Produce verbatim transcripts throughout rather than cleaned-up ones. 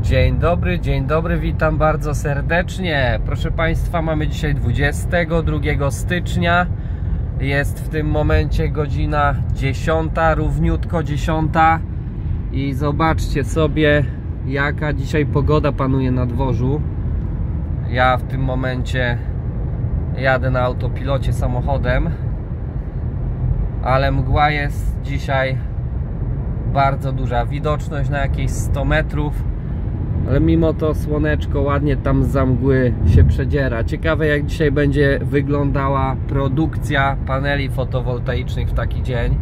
Dzień dobry, dzień dobry, witam bardzo serdecznie. Proszę Państwa, mamy dzisiaj dwudziestego drugiego stycznia. Jest w tym momencie godzina dziesiąta, równiutko dziesiąta. I zobaczcie sobie, jaka dzisiaj pogoda panuje na dworzu. Ja w tym momencie jadę na autopilocie samochodem, ale mgła jest dzisiaj bardzo duża. Widoczność na jakieś sto metrów, ale mimo to słoneczko ładnie tam za mgły się przedziera. Ciekawe, jak dzisiaj będzie wyglądała produkcja paneli fotowoltaicznych w taki dzień.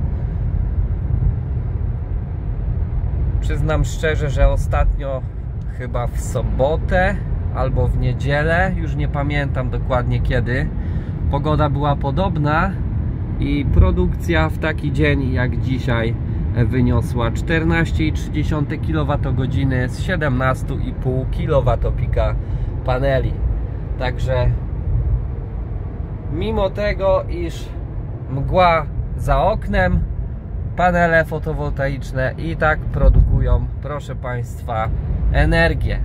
Przyznam szczerze, że ostatnio chyba w sobotę albo w niedzielę, już nie pamiętam dokładnie kiedy, pogoda była podobna i produkcja w taki dzień jak dzisiaj wyniosła czternaście przecinek trzy kilowatogodziny z siedemnaście i pół kilowatopika paneli. Także mimo tego, iż mgła za oknem, panele fotowoltaiczne i tak produkują, proszę Państwa, energię.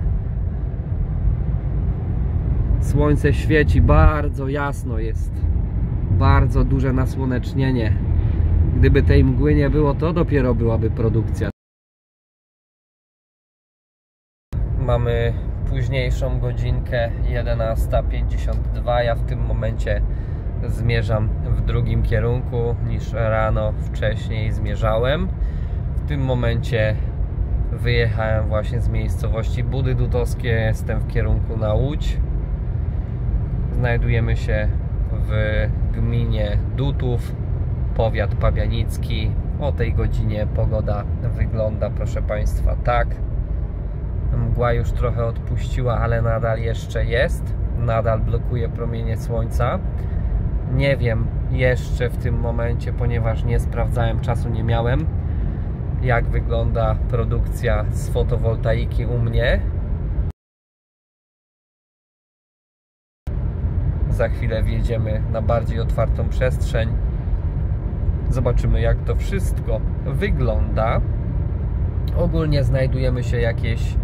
Słońce świeci bardzo jasno, jest bardzo duże nasłonecznienie. Gdyby tej mgły nie było, to dopiero byłaby produkcja. Mamy późniejszą godzinkę, jedenasta pięćdziesiąt dwa. Ja w tym momencie zmierzam w drugim kierunku niż rano wcześniej zmierzałem. W tym momencie wyjechałem właśnie z miejscowości Budy Dutowskie. Jestem w kierunku na Łódź. Znajdujemy się w gminie Dutów, powiat pabianicki. O tej godzinie pogoda wygląda, proszę Państwa, tak. Mgła już trochę odpuściła, ale nadal jeszcze jest. Nadal blokuje promienie słońca. Nie wiem jeszcze w tym momencie, ponieważ nie sprawdzałem, czasu nie miałem, jak wygląda produkcja z fotowoltaiki u mnie. Za chwilę wjedziemy na bardziej otwartą przestrzeń. Zobaczymy, jak to wszystko wygląda. Ogólnie znajdujemy się jakieś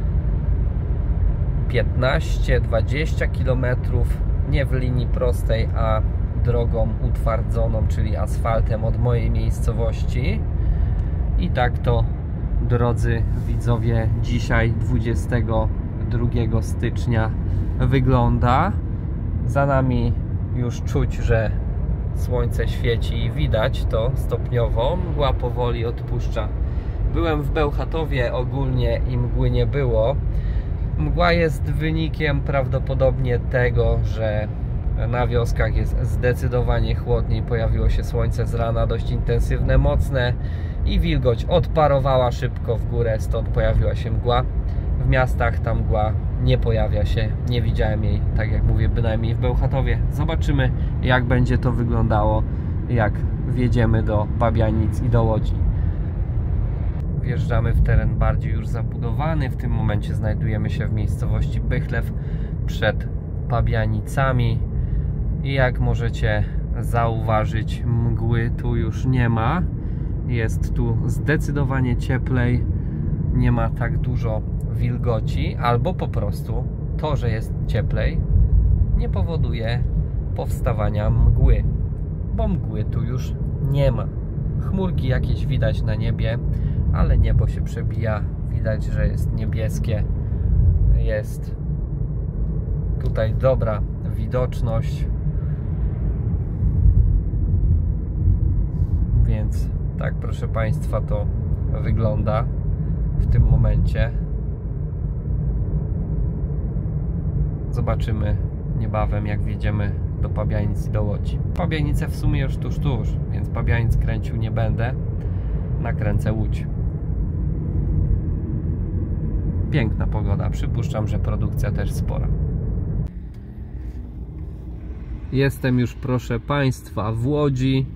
piętnaście dwadzieścia kilometrów, nie w linii prostej, a drogą utwardzoną, czyli asfaltem od mojej miejscowości. I tak to, drodzy widzowie, dzisiaj dwudziestego drugiego stycznia wygląda. Za nami już czuć, że słońce świeci i widać to stopniowo. Mgła powoli odpuszcza. Byłem w Bełchatowie ogólnie i mgły nie było. Mgła jest wynikiem prawdopodobnie tego, że na wioskach jest zdecydowanie chłodniej. Pojawiło się słońce z rana, dość intensywne, mocne, i wilgoć odparowała szybko w górę, stąd pojawiła się mgła. W miastach ta mgła nie pojawia się, nie widziałem jej, tak jak mówię, bynajmniej w Bełchatowie. Zobaczymy, jak będzie to wyglądało, jak wjedziemy do Pabianic i do Łodzi. Wjeżdżamy w teren bardziej już zabudowany. W tym momencie znajdujemy się w miejscowości Bychlew przed Pabianicami i jak możecie zauważyć, mgły tu już nie ma. Jest tu zdecydowanie cieplej, nie ma tak dużo wilgoci, albo po prostu to, że jest cieplej, nie powoduje powstawania mgły, bo mgły tu już nie ma. Chmurki jakieś widać na niebie, ale niebo się przebija, widać, że jest niebieskie. Jest tutaj dobra widoczność, więc tak, proszę Państwa, to wygląda w tym momencie. Zobaczymy niebawem, jak wjedziemy do Pabianic i do Łodzi. Pabianice w sumie już tuż, tuż, więc Pabianic kręcił nie będę. Nakręcę Łódź. Piękna pogoda. Przypuszczam, że produkcja też spora. Jestem już, proszę Państwa, w Łodzi.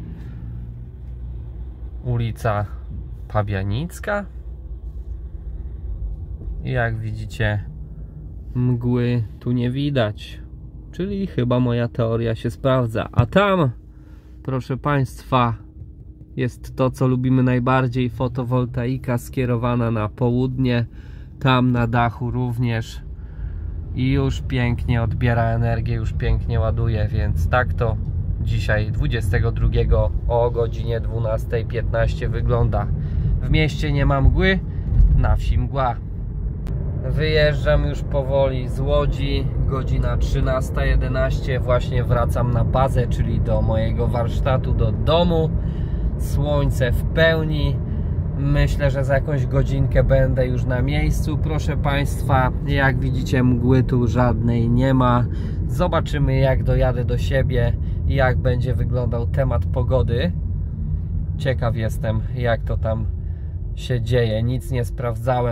Ulica Pabianicka. I jak widzicie, mgły tu nie widać, czyli chyba moja teoria się sprawdza. A tam, proszę Państwa, jest to, co lubimy najbardziej, fotowoltaika skierowana na południe. Tam na dachu również. I już pięknie odbiera energię, już pięknie ładuje, więc tak to dzisiaj dwudziestego drugiego o godzinie dwunastej piętnaście wygląda. W mieście nie ma mgły, na wsi mgła. Wyjeżdżam już powoli z Łodzi, godzina trzynasta jedenaście, właśnie wracam na bazę, czyli do mojego warsztatu, do domu. Słońce w pełni. Myślę, że za jakąś godzinkę będę już na miejscu. Proszę Państwa, jak widzicie, mgły tu żadnej nie ma. Zobaczymy, jak dojadę do siebie i jak będzie wyglądał temat pogody. Ciekaw jestem, jak to tam się dzieje. Nic nie sprawdzałem.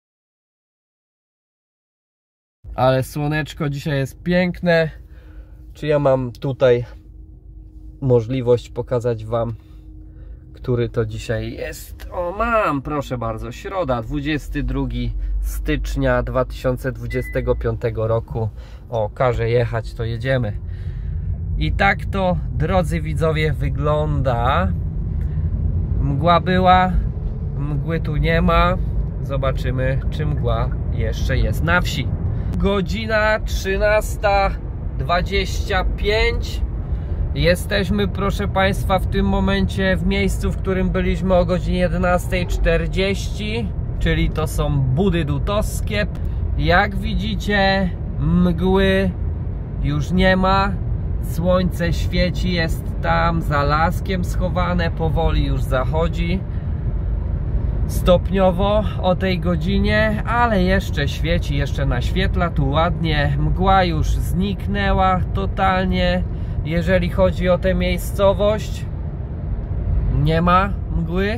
Ale słoneczko dzisiaj jest piękne. Czy ja mam tutaj możliwość pokazać Wam, który to dzisiaj jest? O, mam, proszę bardzo, środa, dwudziestego drugiego stycznia dwa tysiące dwudziestego piątego roku. O, każe jechać, to jedziemy. I tak to, drodzy widzowie, wygląda. Mgła była, mgły tu nie ma. Zobaczymy, czy mgła jeszcze jest na wsi. Godzina trzynasta dwadzieścia pięć. Jesteśmy, proszę Państwa, w tym momencie w miejscu, w którym byliśmy o godzinie jedenastej czterdzieści, czyli to są Budy Dutowskie. Jak widzicie, mgły już nie ma. Słońce świeci, jest tam za laskiem schowane, powoli już zachodzi. Stopniowo o tej godzinie, ale jeszcze świeci, jeszcze naświetla tu ładnie. Mgła już zniknęła totalnie. Jeżeli chodzi o tę miejscowość, nie ma mgły.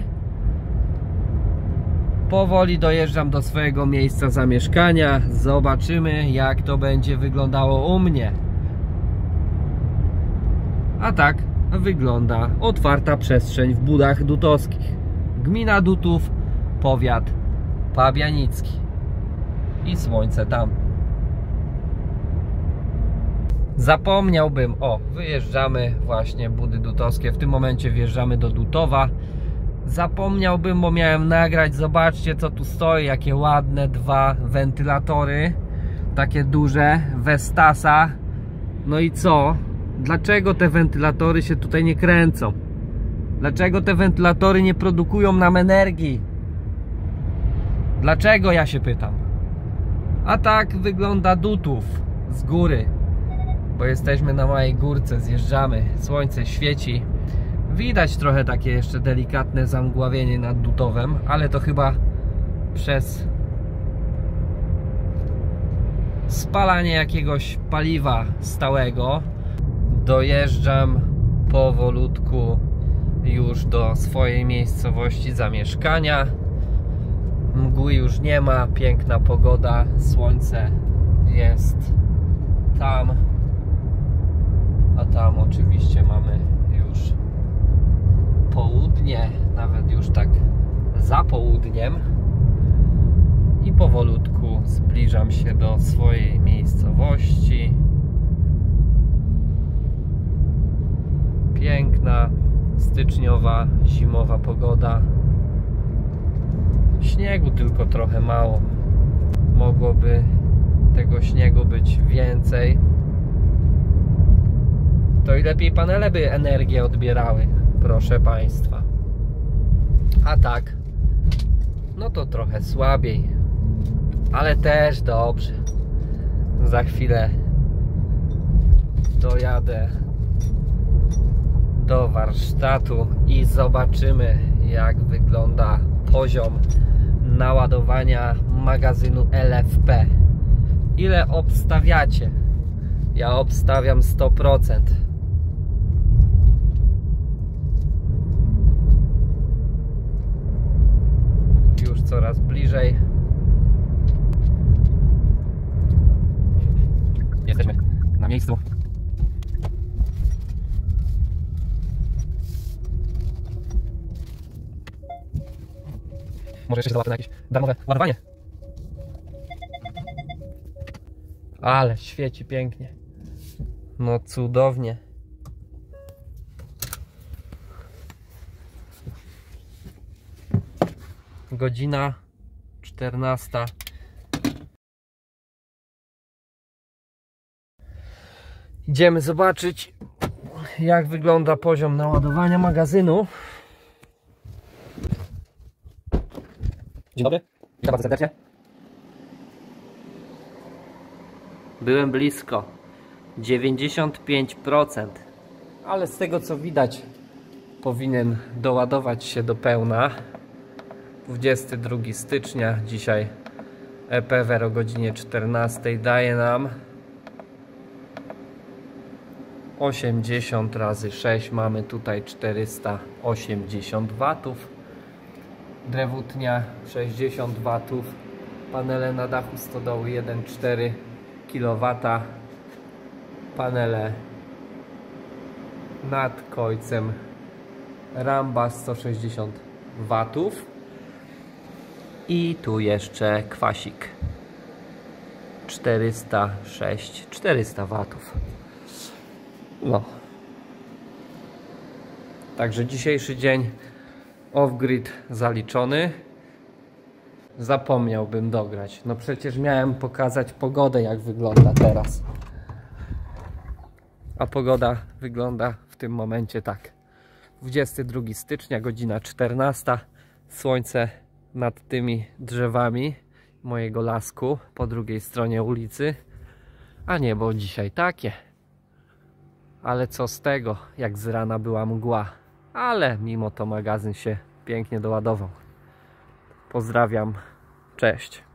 Powoli dojeżdżam do swojego miejsca zamieszkania. Zobaczymy, jak to będzie wyglądało u mnie. A tak wygląda otwarta przestrzeń w Budach Dutowskich. Gmina Dutów, powiat pabianicki. I słońce tam. Zapomniałbym, o, wyjeżdżamy właśnie Budy Dutowskie. W tym momencie wjeżdżamy do Dutowa. Zapomniałbym, bo miałem nagrać. Zobaczcie, co tu stoi, jakie ładne dwa wentylatory. Takie duże, Vestasa. No i co? Dlaczego te wentylatory się tutaj nie kręcą? Dlaczego te wentylatory nie produkują nam energii? Dlaczego, ja się pytam? A tak wygląda Dutów z góry, bo jesteśmy na małej górce, zjeżdżamy, słońce świeci. Widać trochę takie jeszcze delikatne zamgławienie nad Dutowem, ale to chyba przez spalanie jakiegoś paliwa stałego. Dojeżdżam powolutku już do swojej miejscowości zamieszkania. Mgły już nie ma, piękna pogoda, słońce jest tam, a tam oczywiście mamy już południe, nawet już tak za południem. I powolutku zbliżam się do swojej miejscowości. Piękna, styczniowa, zimowa pogoda. Śniegu tylko trochę mało. Mogłoby tego śniegu być więcej. To i lepiej panele by energię odbierały, proszę Państwa. A tak, no to trochę słabiej, ale też dobrze. Za chwilę dojadę do warsztatu i zobaczymy, jak wygląda poziom naładowania magazynu L F P. Ile obstawiacie? Ja obstawiam sto procent. Już coraz bliżej. Jesteśmy na miejscu. Może jeszcze się załapę na jakieś darmowe ładowanie. Ale świeci pięknie. No cudownie. Godzina czternasta Idziemy zobaczyć, jak wygląda poziom naładowania magazynu. Dzień dobry, witam bardzo serdecznie. Byłem blisko, dziewięćdziesiąt pięć procent, ale z tego co widać powinien doładować się do pełna. dwudziestego drugiego stycznia, dzisiaj E P W R o godzinie czternastej daje nam osiemdziesiąt razy sześć, mamy tutaj czterysta osiemdziesiąt watów. Drewutnia sześćdziesiąt watów. Panele na dachu stodoły jeden przecinek cztery kilowata. Panele nad końcem Ramba sto sześćdziesiąt watów. I tu jeszcze kwasik czterysta sześć, czterysta watów. No. Także dzisiejszy dzień off-grid zaliczony. Zapomniałbym dograć. No przecież miałem pokazać pogodę, jak wygląda teraz. A pogoda wygląda w tym momencie tak. dwudziestego drugiego stycznia, godzina czternasta. Słońce nad tymi drzewami mojego lasku po drugiej stronie ulicy. A niebo dzisiaj takie. Ale co z tego, jak z rana była mgła. Ale mimo to magazyn się pięknie doładował. Pozdrawiam, cześć.